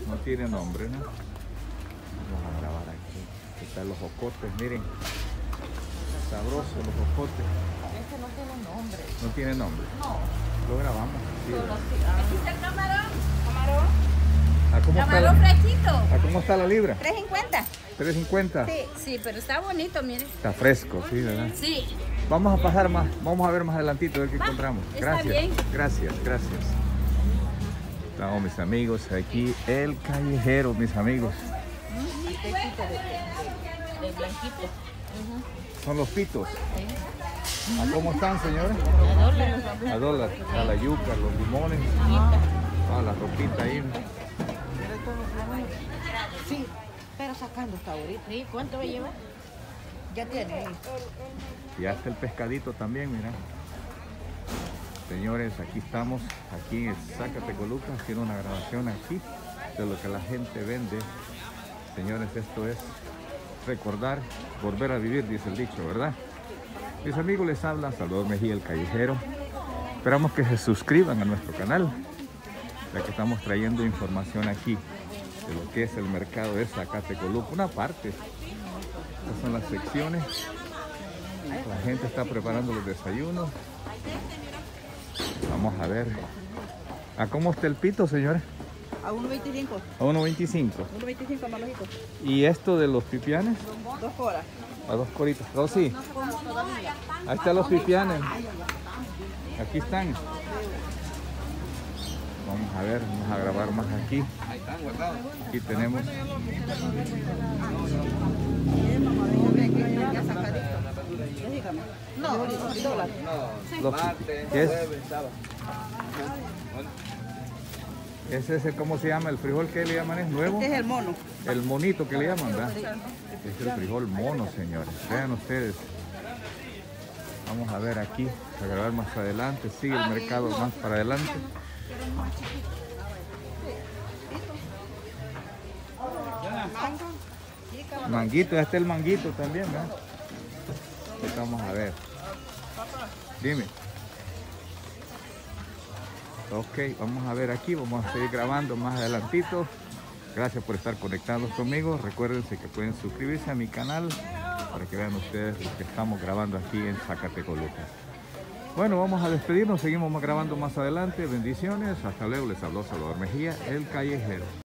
No tiene nombre, ¿no? Vamos a grabar aquí. Aquí están los jocotes, miren. Sabrosos los jocotes. Este no tiene nombre. No tiene nombre. No. Lo grabamos. Sí, ¿verdad? Aquí está el camarón. Camarón. ¿A cómo está Camarón fresquito. ¿A cómo está la libra? 3.50. 3.50. Sí, sí, pero está bonito, mire. Está fresco, sí, ¿verdad? Sí. Vamos a pasar más, vamos a ver más adelantito a ver qué encontramos. está Gracias, bien. gracias. Estamos mis amigos aquí, el callejero, mis amigos. De blanquito. Son los pitos. ¿A cómo están, señores? A dólar. A la yuca, los limones. A la ropita ahí. Sí, pero sacando hasta ahorita. ¿Sí? ¿Cuánto va a llevar? Ya tiene. Y hasta el pescadito también, mira. Señores, aquí estamos, aquí en Zacatecoluca, haciendo una grabación aquí de lo que la gente vende. Señores, esto es recordar, volver a vivir, dice el dicho, ¿verdad? Mis amigos, les habla Salvador Mejía, el callejero. Esperamos que se suscriban a nuestro canal, ya que estamos trayendo información aquí de lo que es el mercado de Zacatecoluca, una parte. Estas son las secciones. La gente está preparando los desayunos. Vamos a ver. ¿A cómo está el pito, señores? A 1.25. A 1.25. 1.25 malojito. ¿Y esto de los pipianes? 2 horas. A 2 coritas. Rosy, ahí están los pipianes. Aquí están. Vamos a ver, vamos a grabar más aquí. Aquí tenemos. No, $1. ¿Qué es? Ese es el, ¿cómo se llama? ¿El frijol que le llaman? ¿Es nuevo? Este es el mono. El monito que le llaman, ¿verdad? Es el frijol mono, señores. Vean ustedes. Vamos a ver aquí, a grabar más adelante. Sigue el mercado más para adelante. Manguito, este es el manguito también, ¿verdad? Vamos a ver. Dime. Ok, vamos a ver aquí, vamos a seguir grabando más adelantito. Gracias por estar conectados conmigo. Recuérdense que pueden suscribirse a mi canal para que vean ustedes lo que estamos grabando aquí en Zacatecoluca. Bueno, vamos a despedirnos, seguimos grabando más adelante. Bendiciones, hasta luego. Les habló Salvador Mejía, el callejero.